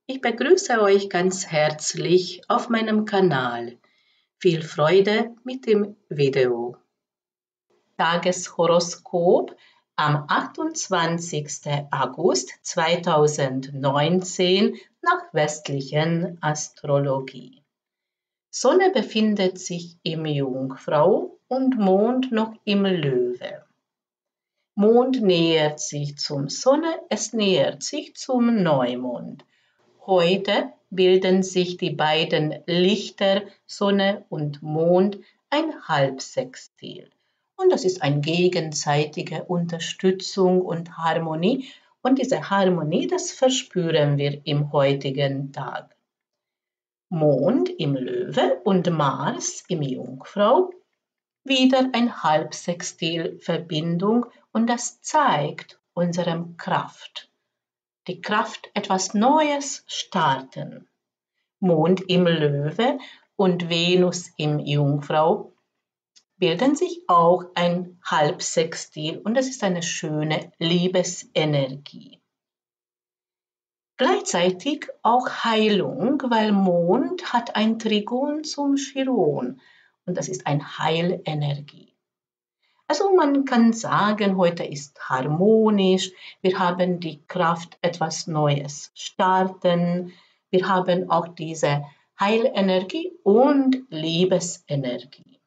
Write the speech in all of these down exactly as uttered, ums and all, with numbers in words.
Ich begrüße euch ganz herzlich auf meinem Kanal. Viel Freude mit dem Video. Tageshoroskop am achtundzwanzigsten August zweitausendneunzehn nach westlichen Astrologie. Sonne befindet sich im Jungfrau und Mond noch im Löwe. Mond nähert sich zum Sonne, es nähert sich zum Neumond. Heute bilden sich die beiden Lichter Sonne und Mond ein Halbsextil. Und das ist eine gegenseitige Unterstützung und Harmonie. Und diese Harmonie, das verspüren wir im heutigen Tag. Mond im Löwe und Mars im Jungfrau. Wieder ein Halbsextil-Verbindung und das zeigt unsere Kraft. Die Kraft, etwas Neues starten. Mond im Löwe und Venus im Jungfrau bilden sich auch ein Halbsextil und das ist eine schöne Liebesenergie. Gleichzeitig auch Heilung, weil Mond hat ein Trigon zum Chiron und das ist eine Heilenergie. Also man kann sagen, heute ist harmonisch, wir haben die Kraft, etwas Neues starten, wir haben auch diese Heilenergie und Liebesenergie.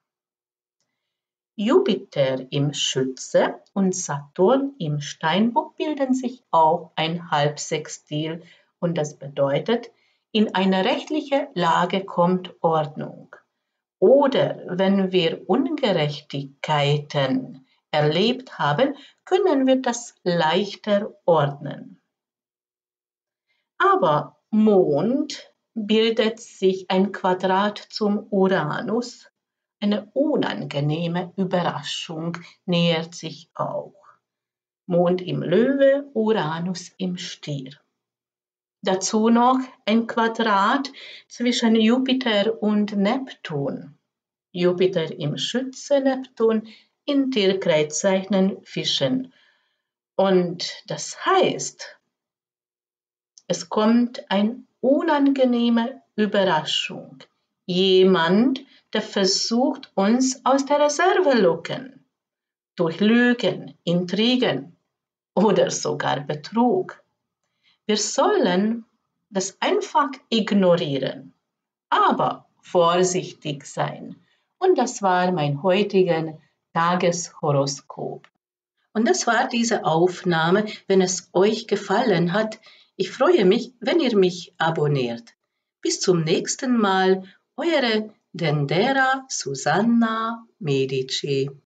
Jupiter im Schütze und Saturn im Steinbock bilden sich auch ein Halbsextil und das bedeutet, in eine rechtliche Lage kommt Ordnung. Oder wenn wir Ungerechtigkeiten erlebt haben, können wir das leichter ordnen. Aber Mond bildet sich ein Quadrat zum Uranus. Eine unangenehme Überraschung nähert sich auch. Mond im Löwe, Uranus im Stier. Dazu noch ein Quadrat zwischen Jupiter und Neptun. Jupiter im Schütze, Neptun in Tierkreiszeichen Fischen. Und das heißt, es kommt eine unangenehme Überraschung. Jemand, der versucht, uns aus der Reserve locken. Durch Lügen, Intrigen oder sogar Betrug. Wir sollen das einfach ignorieren, aber vorsichtig sein. Und das war mein heutiges Tageshoroskop. Und das war diese Aufnahme. Wenn es euch gefallen hat, ich freue mich, wenn ihr mich abonniert. Bis zum nächsten Mal, eure Dendera Susanna Medici.